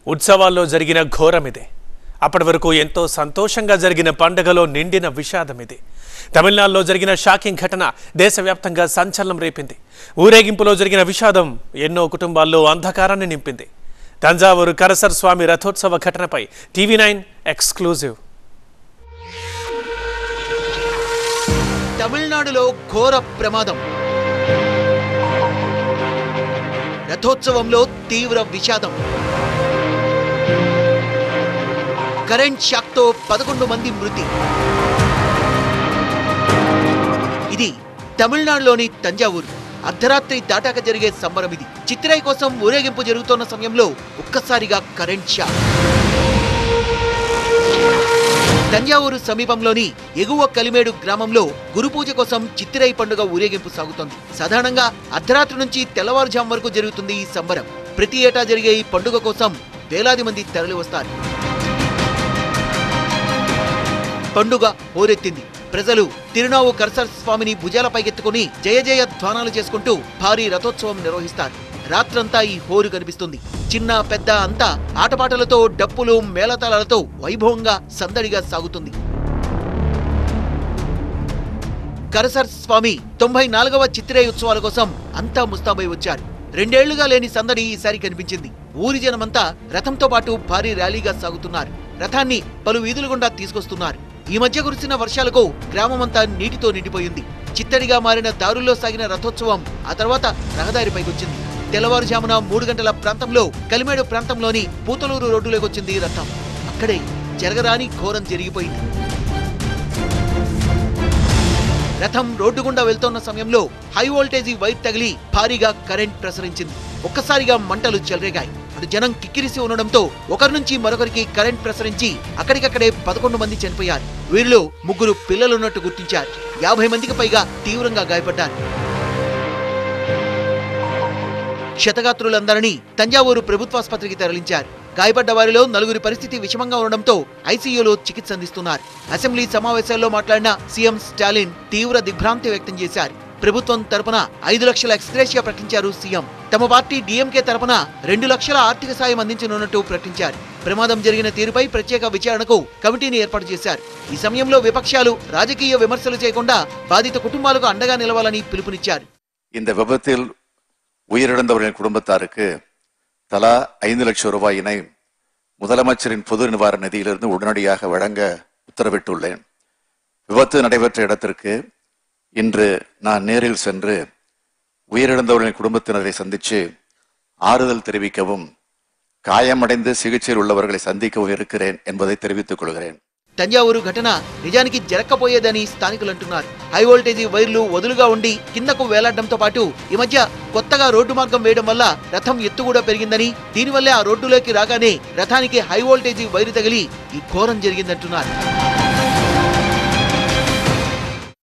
ఉత్సవాల్లో జరిగిన ఘోరమిదే. అప్పటి వరకు ఎంతో సంతోషంగా జరిగిన పండుగలో నిండిన విషాదమిది. తమిళనాడులో జరిగిన షాకింగ్ ఘటన దేశవ్యాప్తంగా సంచలనం రేపింది. ఊరేగింపులో జరిగిన విషాదం ఎన్నో కుటుంబాల్లో అంధకారాన్ని నింపింది. తంజావూరు కరసర్ స్వామి రథోత్సవ ఘటనపై TV9 ఎక్స్క్లూజివ్. తమిళనాడులో ఘోర ప్రమాదం. రథోత్సవంలో తీవ్ర విషాదం. కరెంట్ షాక్తో 11 మంది మృతి. ఇది తమిళనాడులోని తంజావూరు. అర్ధరాత్రి దాటాక జరిగే సంబరం ఇది. చిత్రై కోసం ఊరేగింపు జరుగుతున్న సమయంలో ఒక్కసారిగా కరెంట్ షాక్. తంజావూరు సమీపంలోని ఎగువ కలిమేడు గ్రామంలో గురుపూజ కోసం చిత్తిరై పండుగ ఊరేగింపు సాగుతోంది. సాధారణంగా అర్ధరాత్రి నుంచి తెల్లవారుజాము వరకు జరుగుతుంది ఈ సంబరం. ప్రతి ఏటా జరిగే ఈ పండుగ కోసం వేలాది మంది తరలి వస్తారు. పండుగ హోరెత్తింది. ప్రజలు తిరునావు కరసర్ స్వామిని భుజాలపైకెత్తుకుని జయ జయ ధ్వానాలు చేసుకుంటూ భారీ రథోత్సవం నిర్వహిస్తారు. రాత్రంతా ఈ హోరు కనిపిస్తుంది. చిన్న పెద్ద అంతా ఆటపాటలతో, డప్పులు, మేళతాళాలతో వైభవంగా సందడిగా సాగుతుంది. కరసర్ స్వామి 94వ చిత్తిరై ఉత్సవాల కోసం అంతా ముస్తాబై వచ్చారు. 2 ఏళ్లుగా లేని సందడి ఈసారి కనిపించింది. ఊరి జనమంతా రథంతో పాటు భారీ ర్యాలీగా సాగుతున్నారు. రథాన్ని పలు వీధుల గుండా తీసుకొస్తున్నారు. ఈ మధ్య కురిసిన వర్షాలకు గ్రామమంతా నీటితో నిండిపోయింది. చిత్తడిగా మారిన దారుల్లో సాగిన రథోత్సవం ఆ తర్వాత రహదారిపైకొచ్చింది. తెల్లవారుజామున 3 గంటల ప్రాంతంలో కలిమేడు ప్రాంతంలోని పూతలూరు రోడ్డులోకొచ్చింది రథం. అక్కడే జరగరాని ఘోరం జరిగిపోయింది. రథం రోడ్డు గుండా వెళ్తోన్న సమయంలో హై వోల్టేజీ వైర్ తగిలి భారీగా కరెంట్ ప్రసరించింది. ఒక్కసారిగా మంటలు చెలరేగాయి. అటు జనం కిక్కిరిసి ఉండడంతో ఒకరి నుంచి మరొకరికి కరెంట్ ప్రసరించి అక్కడికక్కడే 11 మంది చనిపోయారు. వీరిలో 3 పిల్లలున్నట్టు గుర్తించారు. 50 మందికి పైగా తీవ్రంగా గాయపడ్డారు. క్షతగాత్రులందరినీ తంజావూరు ప్రభుత్వాసుపత్రికి తరలించారు. గాయపడ్డ వారిలో 4 పరిస్థితి విషమంగా ఉండడంతో ఐసీయూలో చికిత్స అందిస్తున్నారు. అసెంబ్లీ సమావేశాల్లో మాట్లాడిన సీఎం స్టాలిన్ తీవ్ర దిగ్భ్రాంతి వ్యక్తం చేశారు. ప్రభుత్వం తరపున 5 లక్షల ఎక్స్గ్రేషియా ప్రకటించారు సీఎం. తమ పార్టీ డీఎంకే తరపున 2 లక్షల ఆర్థిక సాయం అందించనున్నట్టు ప్రకటించారు. ప్రమాదం జరిగిన తీరుపై ప్రత్యేక విచారణకు కమిటీని ఏర్పాటు చేశారు. ఈ సమయంలో విపక్షాలు రాజకీయ విమర్శలు చేయకుండా బాధిత కుటుంబాలకు అండగా నిలవాలని పిలుపునిచ్చారు. இந்த விபத்தில் உயிரிழந்தவர்களின் குடும்பத்தாருக்கு தலா 5 லட்சம் ரூபாயினை முதலமைச்சரின் பொது நிவாரண நிதியிலிருந்து உடனடியாக வழங்க உத்தரவிட்டுள்ளேன். விபத்து நடைபெற்ற இடத்திற்கு இன்று நான் நேரில் சென்று உயிரிழந்தவர்களின் குடும்பத்தினரை சந்தித்து ஆறுதல் தெரிவிக்கவும் காயமடைந்து சிகிச்சையில் உள்ளவர்களை சந்திக்கவும் இருக்கிறேன் என்பதை தெரிவித்துக் கொள்கிறேன். తంజావూరు ఘటన నిజానికి జరగకపోయేదని స్థానికులు అంటున్నారు. హై వోల్టేజీ వైర్లు వదులుగా ఉండి కిందకు వేలాడడంతో పాటు ఈ మధ్య కొత్తగా రోడ్డు మార్గం వేయడం వల్ల రథం ఎత్తు కూడా పెరిగిందని, దీనివల్లే ఆ రోడ్డులోకి రాగానే రథానికి హై వోల్టేజీ వైరు తగిలి ఈ ఘోరం జరిగిందంటున్నారు.